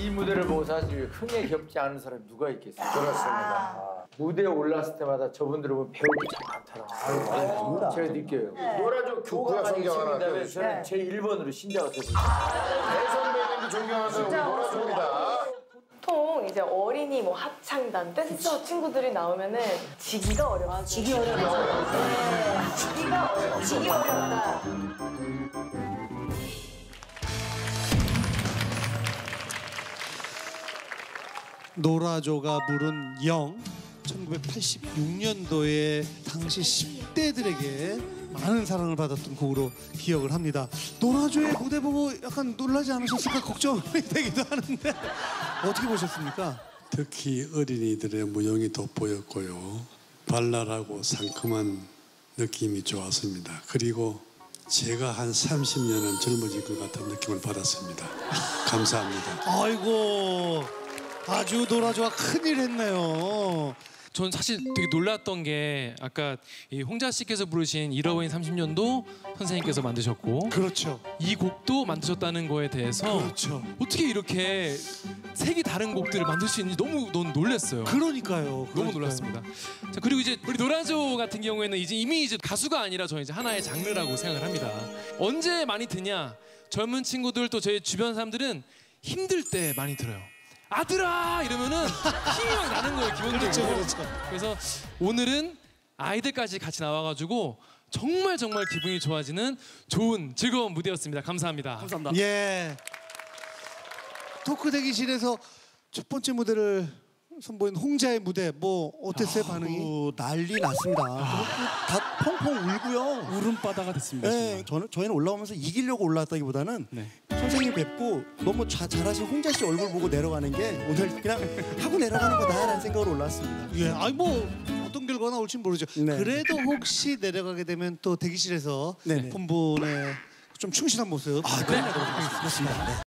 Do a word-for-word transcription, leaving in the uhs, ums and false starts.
이 무대를 보고 사실 흥에 겹지 않은 사람이 누가 있겠어요? 그렇습니다. 아, 무대에 올랐을 때마다 저분들을 보면 배울 게 참 많더라고요. 아유, 아유, 제가 느껴요. 네. 노라조 교가 성경하나 저는 네. 제 일 번으로 신자가 됐습니다. 대선배님도 존경하는 우리 노라조입니다. 보통 이제 어린이 뭐 합창단, 댄서 친구들이 나오면은 지기가 어려워. 지기 어려워. 네. 지기가 어려워. 지기 어렵다. 노라조가 부른 영, 천구백팔십육 년도에 당시 십 대들에게 많은 사랑을 받았던 곡으로 기억을 합니다. 노라조의 무대 보고 약간 놀라지 않으셨을까 걱정이 되기도 하는데 어떻게 보셨습니까? 특히 어린이들의 무용이 돋보였고요. 발랄하고 상큼한 느낌이 좋았습니다. 그리고 제가 한 삼십 년은 젊어질 것 같은 느낌을 받았습니다. 감사합니다. 아이고, 아주 노라조가 큰일 했네요. 전 사실 되게 놀랐던 게 아까 이 홍자 씨께서 부르신 잃어버린 삼십 년도 선생님께서 만드셨고 그렇죠. 이 곡도 만드셨다는 거에 대해서 그렇죠. 어떻게 이렇게 색이 다른 곡들을 만들 수 있는지 너무 너무 놀랐어요. 그러니까요. 너무 그러니까요. 놀랐습니다. 자, 그리고 이제 우리 노라조 같은 경우에는 이제 이미 이제 가수가 아니라 저는 이제 하나의 장르라고 생각을 합니다. 언제 많이 듣냐? 젊은 친구들 또 제 주변 사람들은 힘들 때 많이 들어요. 아들아! 이러면은 힘이 막 나는 거예요, 기본적으로. 그렇죠, 그렇죠. 그래서 오늘은 아이들까지 같이 나와가지고 정말 정말 기분이 좋아지는 좋은 즐거운 무대였습니다. 감사합니다. 감사합니다. 예. 토크 대기실에서 첫 번째 무대를 선보인 홍자의 무대 뭐 어땠어요, 반응이? 어, 난리 났습니다. 다 펑펑 울고요. 울음바다가 됐습니다. 네, 저는 저희는 올라오면서 이기려고 올라왔다기보다는 네. 선생님 뵙고 너무 자, 잘하신 홍자 씨 얼굴 보고 내려가는 게 오늘 그냥 하고 내려가는 거다라는 생각으로 올라왔습니다. 예, 아니 뭐 어떤 결과가 나올지 모르죠. 네. 그래도 혹시 내려가게 되면 또 대기실에서 네네. 본분에 좀 충실한 모습. 아, 네. 그렇습니다.